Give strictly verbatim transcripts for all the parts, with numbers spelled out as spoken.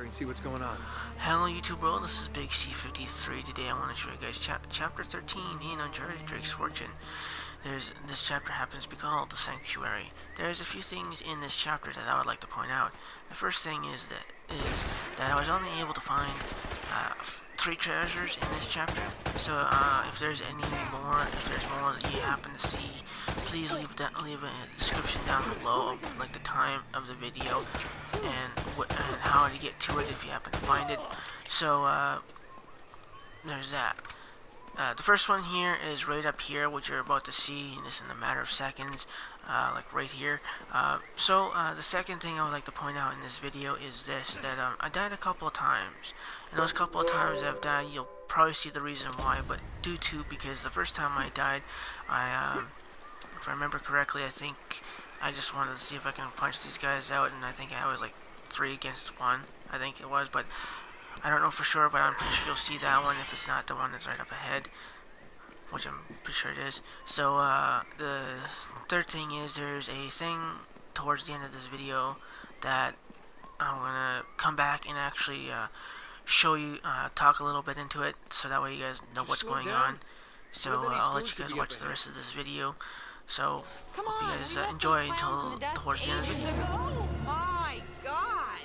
and see what's going on. Hello YouTube world, this is Big C fifty-three. Today I want to show you guys chap chapter thirteen in Uncharted Drake's Fortune. There's this chapter happens to be called The Sanctuary. There's a few things in this chapter that I would like to point out. The first thing is that is that I was only able to find uh, three treasures in this chapter. So uh, if there's any more, if there's more that you happen to see, please leave that leave a description down below of like the time of the video and what and how to get to it if you happen to find it. So uh, there's that. Uh, the first one here is right up here, which you're about to see in this in a matter of seconds, uh, like right here. Uh, so uh, the second thing I would like to point out in this video is this, that um, I died a couple of times. And those couple of times I've died, you'll probably see the reason why, but due to, because the first time I died, I, um, if I remember correctly, I think I just wanted to see if I can punch these guys out, and I think I was like three against one, I think it was, but I don't know for sure, but I'm pretty sure you'll see that one if it's not the one that's right up ahead, which I'm pretty sure it is. So, uh, the third thing is there's a thing towards the end of this video that I'm gonna come back and actually, uh, show you, uh, talk a little bit into it, so that way you guys know what's going on. So, uh, I'll let you guys watch the rest of this video. So, Come hope on, you guys we uh, left enjoy those clowns until in the dust towards the end of the ages video. ago. Oh my god!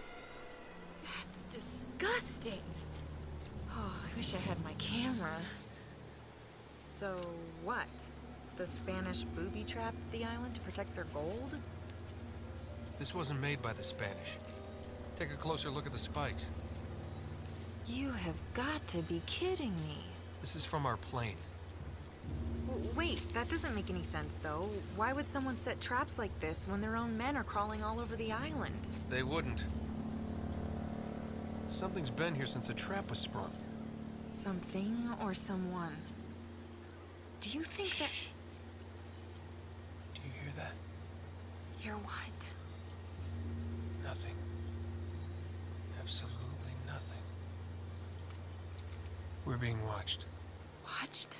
That's disgusting. Oh, I wish I had my camera. So what? The Spanish booby-trapped the island to protect their gold? This wasn't made by the Spanish. Take a closer look at the spikes. You have got to be kidding me. This is from our plane. W- Wait, that doesn't make any sense, though. Why would someone set traps like this when their own men are crawling all over the island? They wouldn't. Something's been here since the trap was sprung. Something or someone? Do you think Shh. that... Do you hear that? Hear what? Nothing. Absolutely nothing. We're being watched. Watched?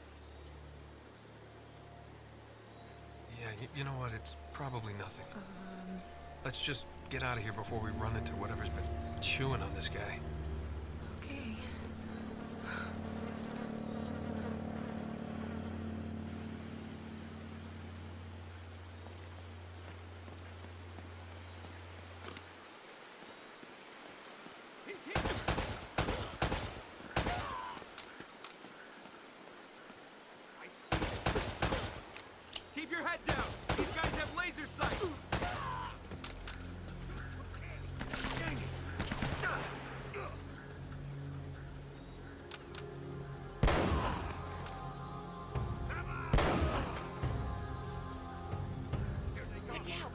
Yeah, y you know what? It's probably nothing. Um... Let's just get out of here before we run into whatever's been chewing on this guy. Okay. He's here. I see it. Keep your head down. These guys have laser sights. Dang it. Watch out!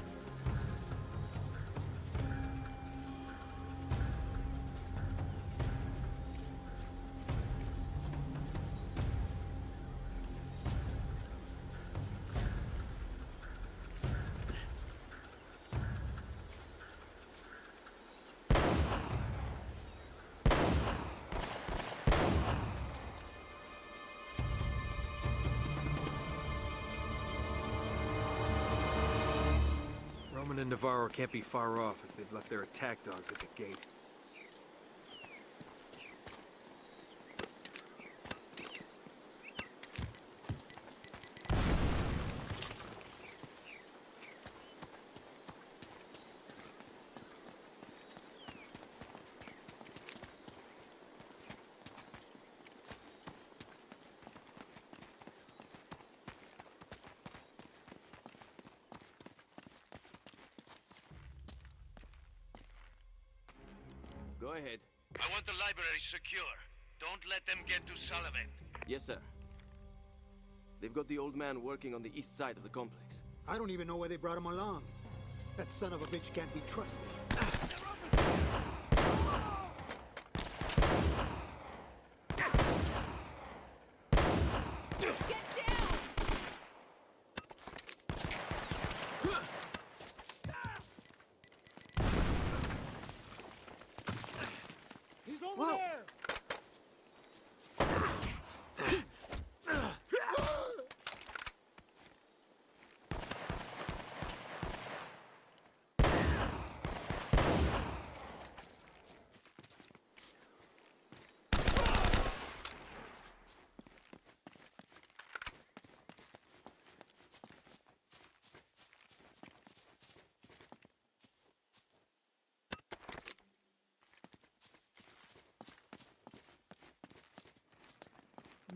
Roman and Navarro can't be far off if they've left their attack dogs at the gate. Go ahead. I want the library secure. Don't let them get to Sullivan. Yes, sir. They've got the old man working on the east side of the complex. I don't even know why they brought him along. That son of a bitch can't be trusted. He's over Whoa. there.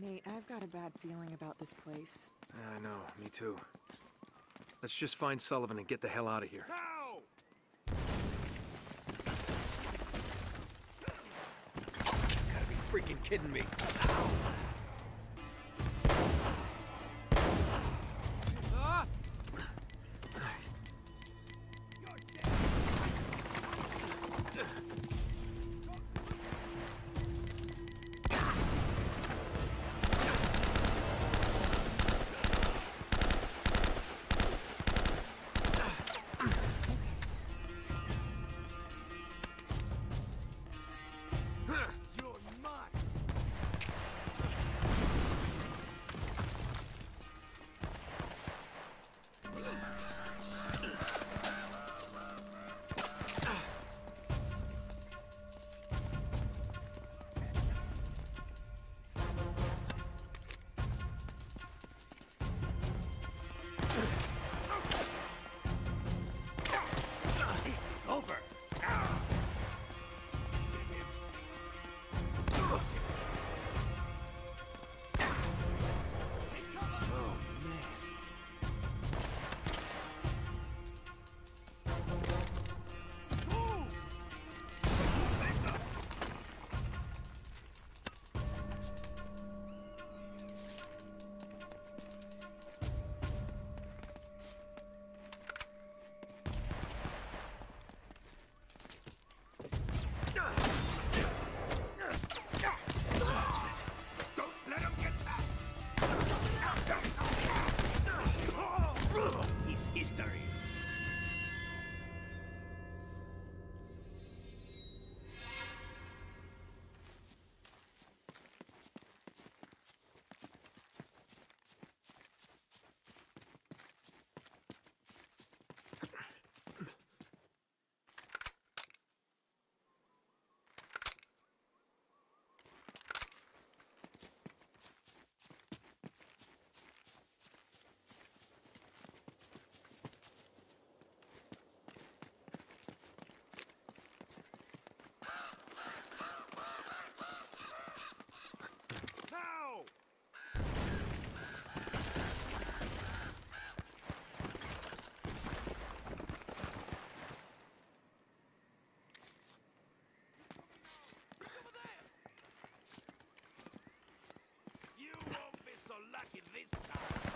Nate, I've got a bad feeling about this place. I know, me too. Let's just find Sullivan and get the hell out of here. Now! Gotta be freaking kidding me. Ah! You're mine! This is over! Ah! Get him! Got him! Take cover! Oh, man. Move! Don't let him get back! He's history. Now! Over there! You won't be so lucky this time!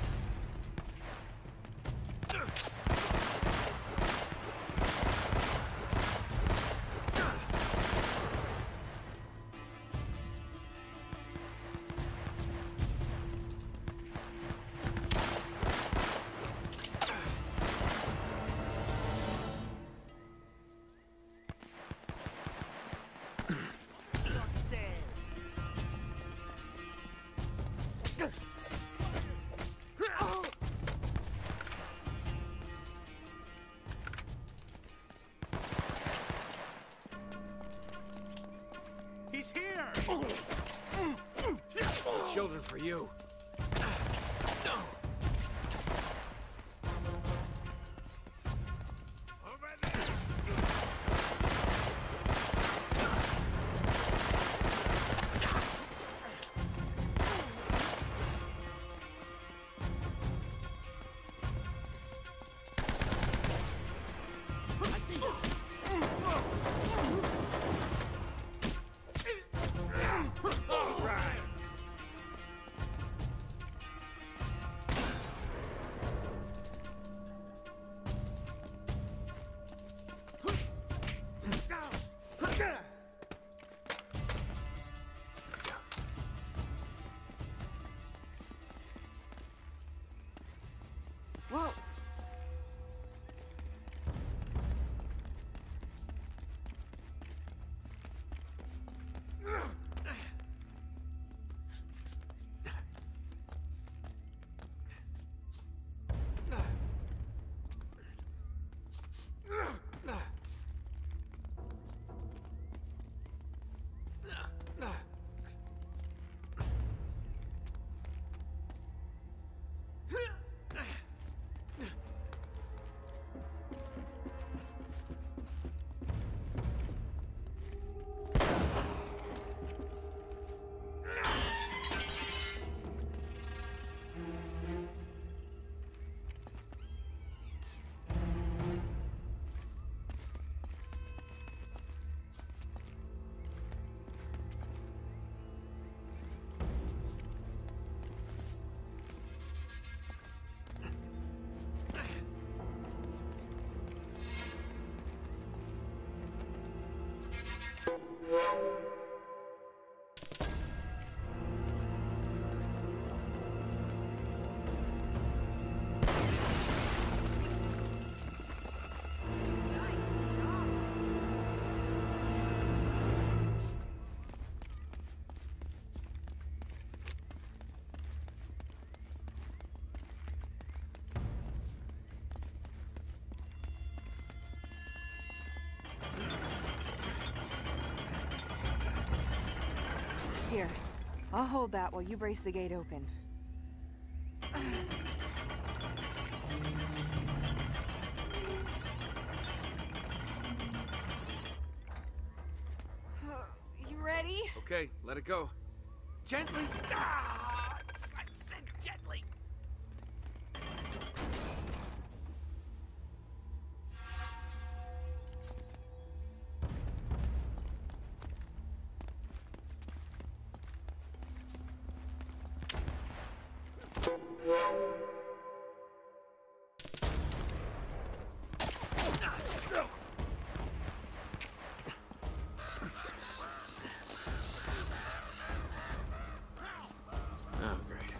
He's here! Children for you. Over there! I see you! All right! I'll hold that while you brace the gate open. You ready? Okay, let it go. Gently. Ah! I said gently. Oh, great.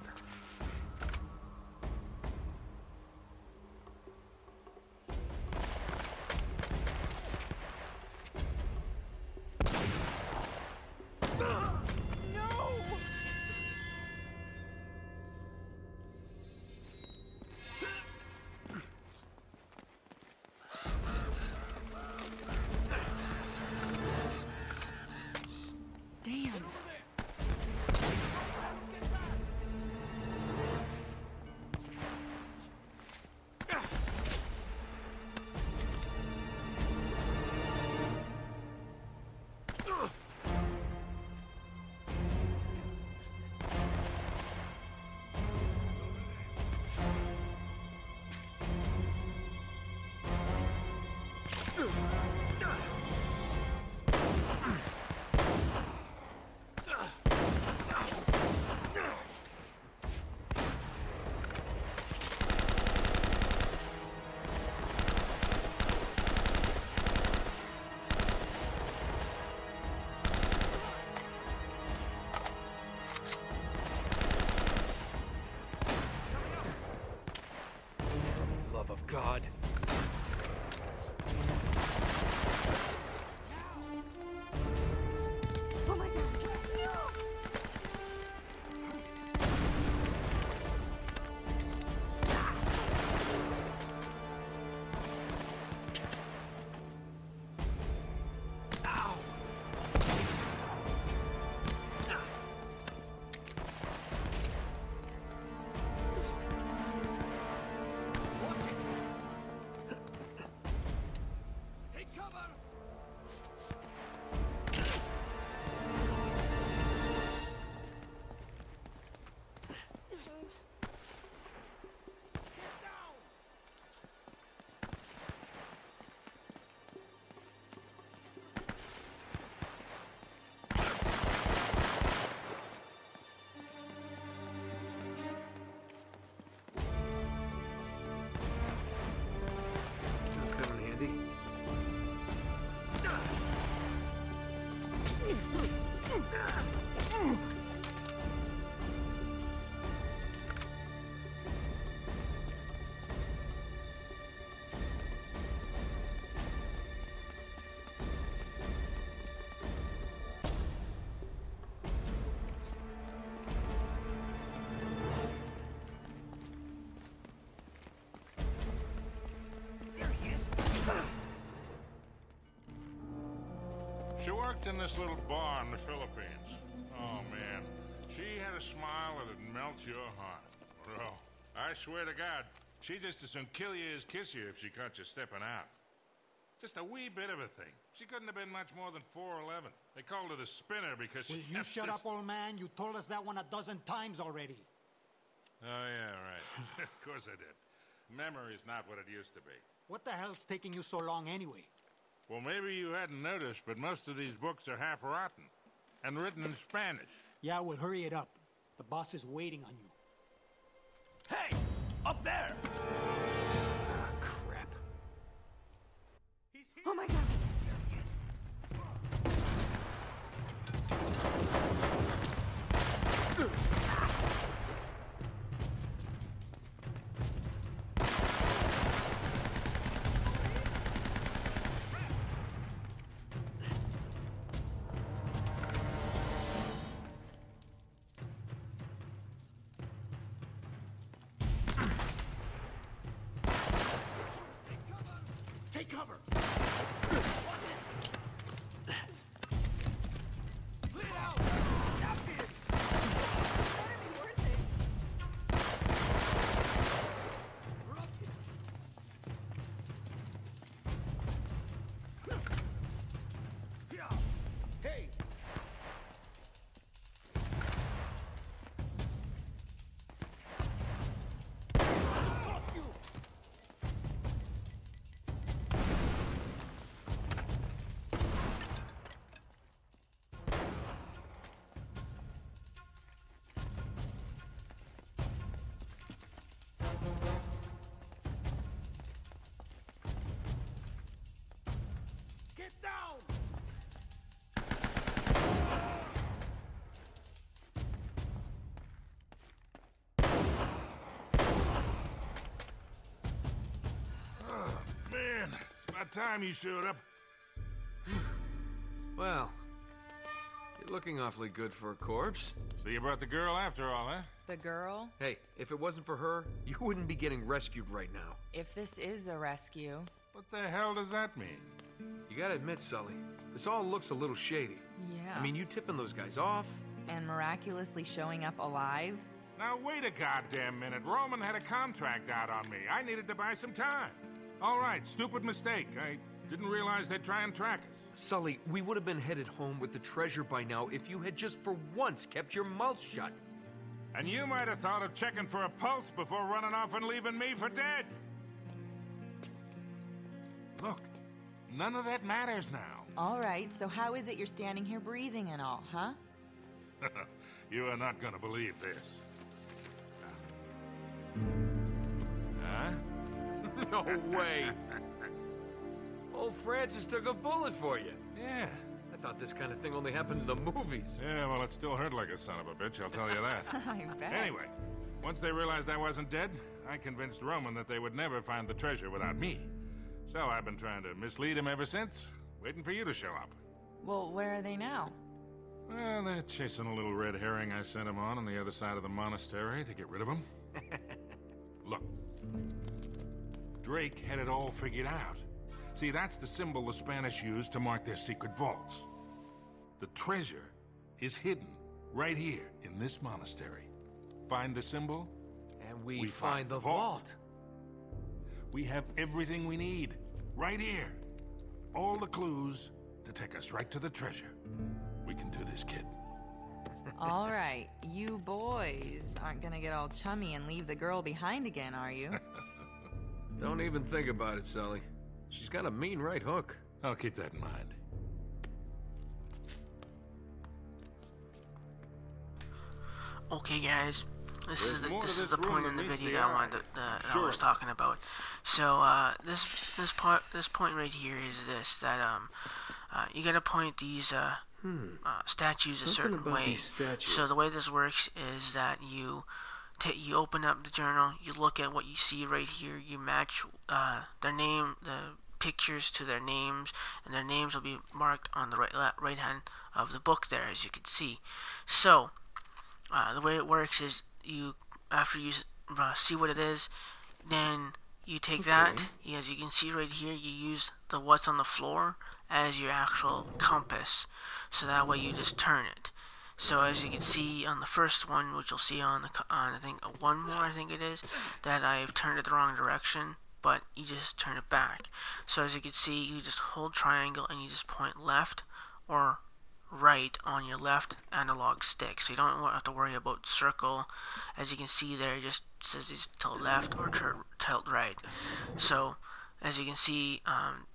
Damn. Love of God. Oh my God. Take cover! Get down! Come in handy. She worked in this little bar in the Philippines. Oh, man. She had a smile that'd melt your heart. Bro, I swear to God, she'd just as soon kill you as kiss you if she caught you stepping out. Just a wee bit of a thing. She couldn't have been much more than four eleven. They called her the Spinner because she... Will you had shut this- up, old man? You told us that one a dozen times already. Oh, yeah, right. Of course I did. Memory's not what it used to be. What the hell's taking you so long anyway? Well, maybe you hadn't noticed, but most of these books are half rotten and written in Spanish. Yeah, well, hurry it up. The boss is waiting on you. Hey! Up there! Ah, crap. He's here! Oh my God. Take cover! time you showed up. Well, you're looking awfully good for a corpse. So you brought the girl after all, huh? The girl? Hey, if it wasn't for her, you wouldn't be getting rescued right now. If this is a rescue. What the hell does that mean? You gotta admit, Sully, this all looks a little shady. Yeah. I mean, you tipping those guys off? And miraculously showing up alive? Now wait a goddamn minute. Roman had a contract out on me. I needed to buy some time. All right, stupid mistake. I didn't realize they'd try and track us. Sully, we would have been headed home with the treasure by now if you had just for once kept your mouth shut. And you might have thought of checking for a pulse before running off and leaving me for dead. Look, none of that matters now. All right, so how is it you're standing here breathing and all, huh? You are not gonna believe this. Huh? No way. Old Francis took a bullet for you. Yeah. I thought this kind of thing only happened in the movies. Yeah, well, it still hurt like a son of a bitch, I'll tell you that. I bet. Anyway, once they realized I wasn't dead, I convinced Roman that they would never find the treasure without me. So I've been trying to mislead him ever since, waiting for you to show up. Well, where are they now? Well, they're chasing a little red herring I sent him on on the other side of the monastery to get rid of him. Look, Drake had it all figured out. See, that's the symbol the Spanish used to mark their secret vaults. The treasure is hidden right here in this monastery. Find the symbol, And we, we find, the vault. We have everything we need, right here. All the clues to take us right to the treasure. We can do this, kid. All right, you boys aren't gonna get all chummy and leave the girl behind again, are you? Don't even think about it, Sully. She's got a mean right hook. I'll keep that in mind. Okay, guys, this There's is the, more to this is this the room point than in the meets video the that I eye. wanted to, uh, that I Sure. was talking about. So uh, this this part this point right here is this that um uh, you gotta point these uh, uh statues a Something certain about way. these statues. So the way this works is that you ta you open up the journal, you look at what you see right here, you match uh their name, the pictures to their names, and their names will be marked on the right la- right hand of the book there, as you can see. So uh, the way it works is you after you s- uh, see what it is, then you take that, as you can see right here, you use the what's on the floor as your actual compass, so that way you just turn it. So as you can see on the first one, which you'll see on the co- on I think uh, one more I think it is, that I've turned it the wrong direction, but you just turn it back. So as you can see, you just hold triangle and you just point left or right on your left analog stick. So you don't wa- have to worry about circle. As you can see there, it just says it's tilt left or tur- tilt right. So as you can see, um,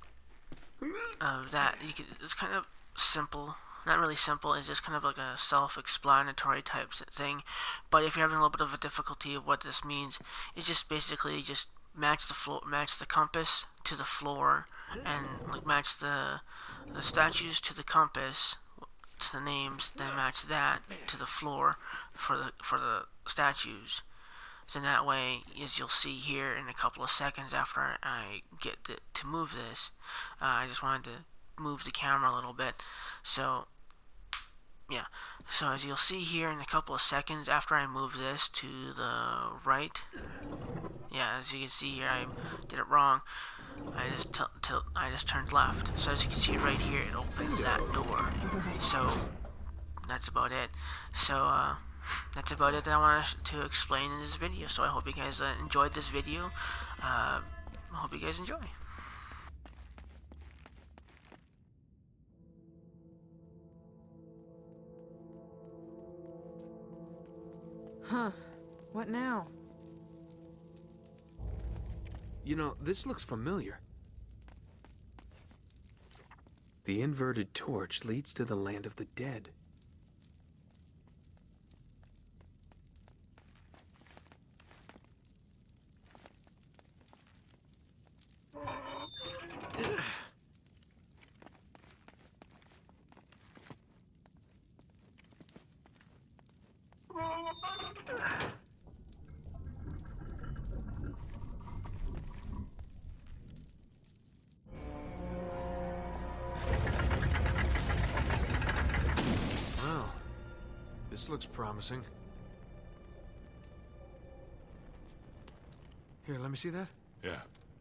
uh, that you can, it's kind of simple. Not really simple, it's just kind of like a self-explanatory type s- thing. But if you're having a little bit of a difficulty of what this means, it's just basically just match the floor, match the compass to the floor, and like match the the statues to the compass, to the names, then match that to the floor for the for the statues. So that way, as you'll see here in a couple of seconds after I get the, to move this, uh, I just wanted to move the camera a little bit. So, yeah. So as you'll see here in a couple of seconds after I move this to the right, yeah, as you can see here, I did it wrong. I just tilt, tilt, I just turned left. So as you can see right here, it opens that door. So that's about it. So uh, that's about it that I wanted to explain in this video. So I hope you guys uh, enjoyed this video. Uh, I hope you guys enjoy. Huh. What now? You know, this looks familiar. The inverted torch leads to the land of the dead. looks promising. Here, let me see that. Yeah.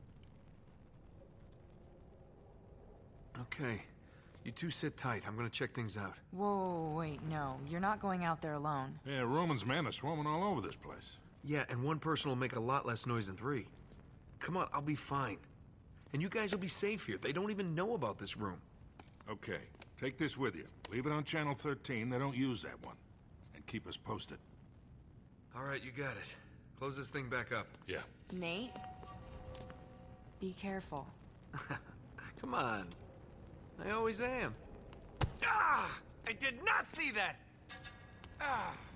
Okay. You two sit tight. I'm gonna check things out. Whoa, wait, no. You're not going out there alone. Yeah, Roman's men are swarming all over this place. Yeah, and one person will make a lot less noise than three. Come on, I'll be fine. And you guys will be safe here. They don't even know about this room. Okay, take this with you. Leave it on Channel thirteen. They don't use that one. And keep us posted. All right, you got it. Close this thing back up. Yeah. Nate? Be careful. Come on. I always am. Ah! I did not see that! Ah!